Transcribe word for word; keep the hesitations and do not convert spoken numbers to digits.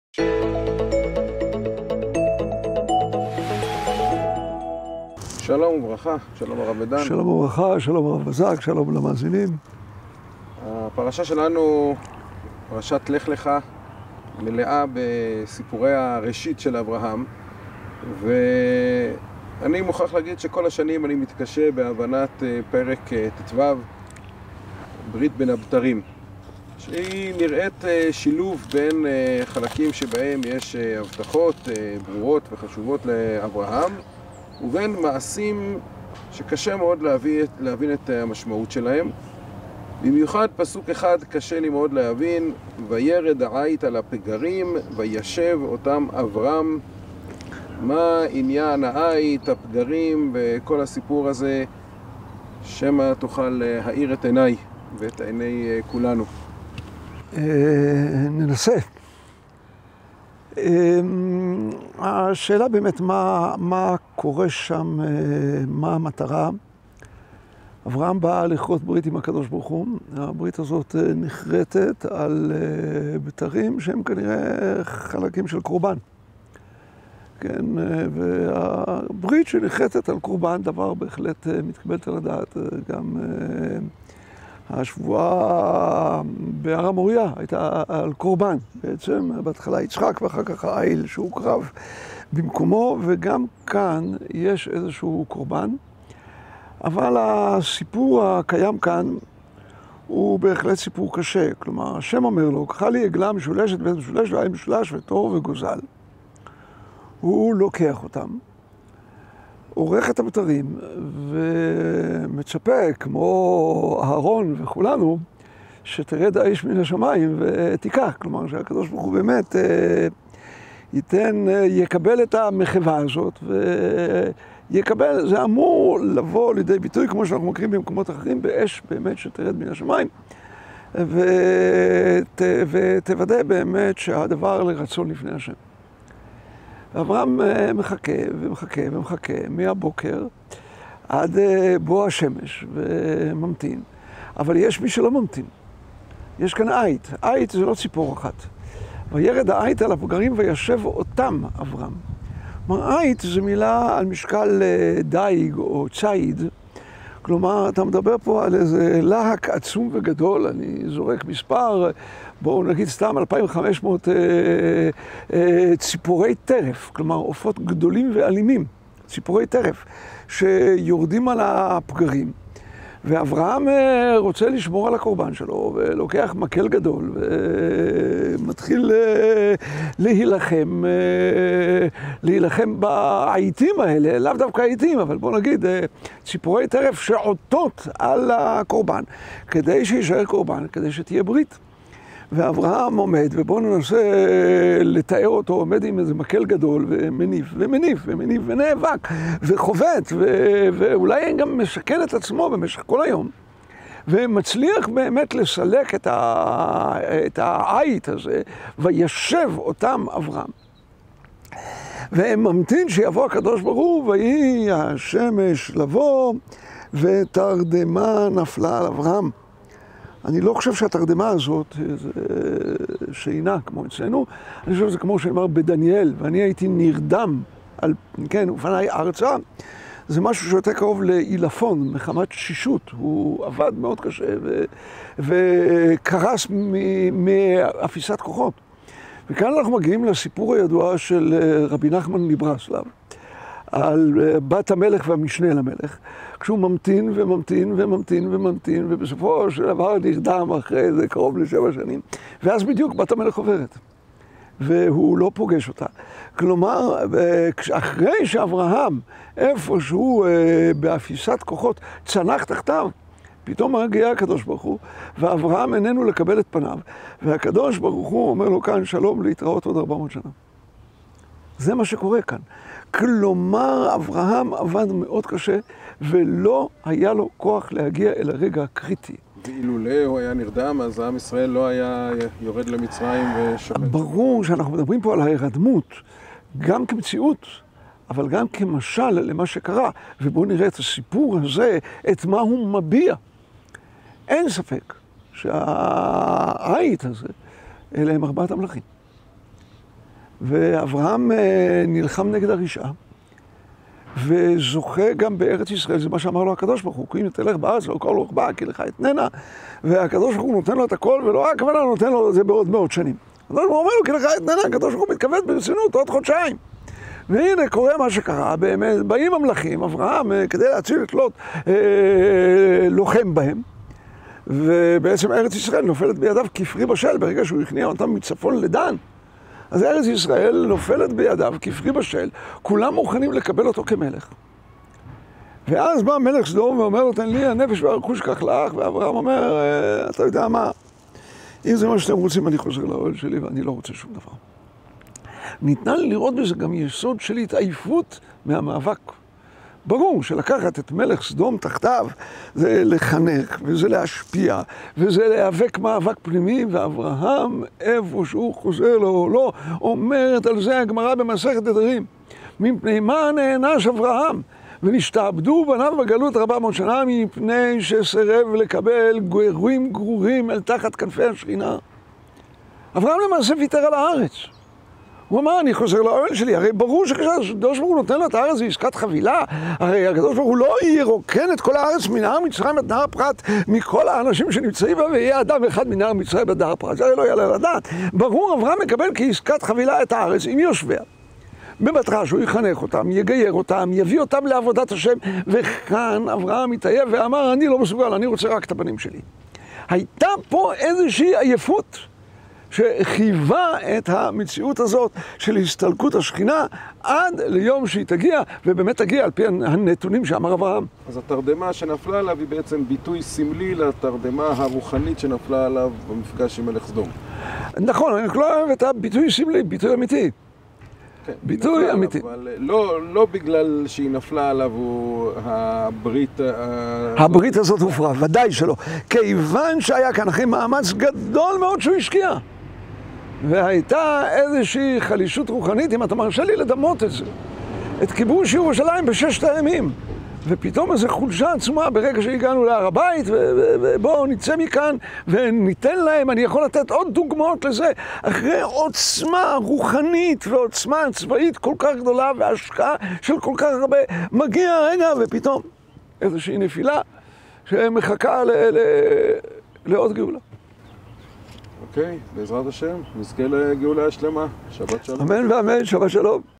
שלום וברכה, שלום הרב עידן. שלום וברכה, שלום הרב בזק, שלום למאזינים. הפרשה שלנו, פרשת לך לך, מלאה בסיפורי הראשית של אברהם, ואני מוכרח להגיד שכל השנים אני מתקשה בהבנת פרק ט"ו, ברית בין הבתרים, שהיא נראית שילוב בין חלקים שבהם יש הבטחות ברורות וחשובות לאברהם, ובין מעשים שקשה מאוד להבין, להבין את המשמעות שלהם. במיוחד פסוק אחד קשה לי מאוד להבין, וירד העית על הפגרים, וישב אותם אברהם. מה עניין העית, הפגרים וכל הסיפור הזה, שמא תוכל להאיר את עיניי ואת עיני כולנו. ננסה. השאלה באמת מה, מה קורה שם, מה המטרה. אברהם בא לכרות ברית עם הקדוש ברוך הוא. הברית הזאת נחרטת על בתרים שהם כנראה חלקים של קורבן. כן, והברית שנחרטת על קורבן, דבר בהחלט מתקבלת על הדעת. גם השבועה בהר המוריה הייתה על קורבן, בעצם בהתחלה יצחק ואחר כך העיל שהוקרב במקומו, וגם כאן יש איזשהו קורבן, אבל הסיפור הקיים כאן הוא בהחלט סיפור קשה. כלומר, השם אומר לו, קחה לי עגלה משולשת בית משולש ועין משולש ותור וגוזל. הוא לוקח אותם, עורך את הבתרים ומצפה, כמו אהרון וכולנו, שתרד האש מן השמיים ותיקח. כלומר, שהקדוש ברוך הוא באמת ייתן, יקבל את המחווה הזאת ויקבל, זה אמור לבוא לידי ביטוי, כמו שאנחנו מכירים במקומות אחרים, באש באמת שתרד מן השמיים ות, ותוודא באמת שהדבר לרצון לפני השם. אברהם מחכה ומחכה ומחכה מהבוקר עד בוא השמש וממתין. אבל יש מי שלא ממתין. יש כאן עית. עית זה לא ציפור אחת. וירד העית על הפגרים וישב אותם אברהם. כלומר, עית זה מילה על משקל דייג או צייד. כלומר, אתה מדבר פה על איזה להק עצום וגדול. אני זורק מספר, בואו נגיד סתם אלפיים וחמש מאות אה, אה, ציפורי טרף, כלומר עופות גדולים ואלימים, ציפורי טרף, שיורדים על הפגרים. ואברהם אה, רוצה לשמור על הקורבן שלו, ולוקח מקל גדול, ומתחיל אה, להילחם, אה, להילחם בעיתים האלה, לאו דווקא העיתים, אבל בואו נגיד אה, ציפורי טרף שעוטות על הקורבן, כדי שישאר קורבן, כדי שתהיה ברית. ואברהם עומד, ובואו ננסה לתאר אותו, עומד עם איזה מקל גדול, ומניף, ומניף, ומניף, ונאבק, וחובט, ו- ואולי גם משכן את עצמו במשך כל היום, ומצליח באמת לסלק את, ה- את העית הזה, וישב אותם אברהם. וממתין שיבוא הקדוש ברוך הוא, ויהי השמש לבוא, ותרדמה נפלה על אברהם. אני לא חושב שהתרדמה הזאת זה שינה כמו אצלנו, אני חושב שזה כמו שאמר בדניאל, ואני הייתי נרדם על, כן, ופניי ארצה, זה משהו שיותר קרוב לעילפון, מחמת שישות, הוא עבד מאוד קשה ו... וקרס מאפיסת כוחות. וכאן אנחנו מגיעים לסיפור הידוע של רבי נחמן מברסלב, על בת המלך והמשנה למלך, כשהוא ממתין וממתין וממתין וממתין, ובסופו של דבר נרדם אחרי זה קרוב לשבע שנים, ואז בדיוק בת המלך עוברת, והוא לא פוגש אותה. כלומר, אחרי שאברהם, איפשהו באפיסת כוחות, צנח תחתיו, פתאום מגיע הקדוש ברוך הוא, ואברהם איננו לקבל את פניו, והקדוש ברוך הוא אומר לו כאן שלום להתראות עוד ארבע מאות שנה. זה מה שקורה כאן. כלומר, אברהם עבד מאוד קשה, ולא היה לו כוח להגיע אל הרגע הקריטי. ואילולא הוא היה נרדם, אז עם ישראל לא היה יורד למצרים ושופט. ברור שאנחנו מדברים פה על ההירדמות, גם כמציאות, אבל גם כמשל למה שקרה. ובואו נראה את הסיפור הזה, את מה הוא מביע. אין ספק שהעית הזה, אלה הם ארבעת המלכים. ואברהם נלחם נגד הרשעה, וזוכה גם בארץ ישראל, זה מה שאמר לו הקדוש ברוך הוא, כי אם תלך בארץ לא כל רוחבה, כי לך אתננה, והקדוש ברוך הוא נותן לו את הכל, ולא רק הכוונה נותן לו את זה בעוד מאות שנים. הקדוש ברוך הוא אומר לו, כי לך אתננה, הקדוש ברוך הוא מתכוון ברצינות עוד חודשיים. והנה קורה מה שקרה, באמת, באים המלכים, אברהם, כדי להציל את לוט, אה, לוחם בהם, ובעצם ארץ ישראל נופלת בידיו כפרי בשל, ברגע שהוא הכניע אותם מצפון לדן. אז ארץ ישראל נופלת בידיו כפרי בשל, כולם מוכנים לקבל אותו כמלך. ואז בא מלך סדום ואומר לו, תן לי הנפש והרכוש כך לך, ואברהם אומר, אתה יודע מה, אם זה מה שאתם רוצים, אני חוזר לאוהל שלי ואני לא רוצה שום דבר. ניתנה לי לראות בזה גם יסוד של התעייפות מהמאבק. ברור שלקחת את מלך סדום תחתיו זה לחנך וזה להשפיע וזה להיאבק מאבק פנימי, ואברהם איפה שהוא חוזר לו לא אומרת על זה הגמרא במסכת נדרים, מפני מה נענש אברהם ונשתעבדו בניו בגלות ארבע מאות שנה, מפני שסירב לקבל גרים גרורים אל תחת כנפי השכינה. אברהם למעשה ויתר על הארץ. הוא אמר, אני חוזר לאוהל שלי, הרי ברור שהקדוש ברוך הוא נותן לו את הארץ, זה עסקת חבילה, הרי הקדוש ברוך הוא לא ירוקן את כל הארץ מנהר מצרים עד נהר פרת, מכל האנשים שנמצאים בה, ויהיה אדם אחד מנהר מצרים עד נהר פרת, זה לא יעלה לדעת. ברור, אברהם מקבל כעסקת חבילה את הארץ עם יושביה. במטרה שהוא יחנך אותם, יגייר אותם, יביא אותם לעבודת השם, וכאן אברהם התעייף ואמר, אני לא מסוגל, אני רוצה רק את הבנים שלי. הייתה פה איזושהי עייפות שחייבה את המציאות הזאת של הסתלקות השכינה עד ליום שהיא תגיע, ובאמת תגיע על פי הנתונים שאמר אברהם. אז התרדמה שנפלה עליו היא בעצם ביטוי סמלי לתרדמה הרוחנית שנפלה עליו במפגש עם מלך סדום. נכון, אני לא אוהב את הביטוי סמלי, ביטוי אמיתי. כן, ביטוי אמיתי. אבל לא, לא בגלל שהיא נפלה עליו הוא הברית... הברית הזאת הופרה, ודאי שלא. כיוון שהיה כאן אחרי מאמץ גדול מאוד שהוא השקיע. והייתה איזושהי חלישות רוחנית, אם אתה מרשה לי לדמות את זה. את כיבוש ירושלים בששת הימים. ופתאום איזו חולשה עצומה ברגע שהגענו להר הבית, ובואו נצא מכאן וניתן להם, אני יכול לתת עוד דוגמאות לזה, אחרי עוצמה רוחנית ועוצמה צבאית כל כך גדולה והשקעה של כל כך הרבה, מגיע הרגע ופתאום איזושהי נפילה שמחכה ל- ל- לעוד גאולה. אוקיי, בעזרת השם, נזכה לגאולה השלמה. שבת שלום. אמן ואמן, שבת שלום.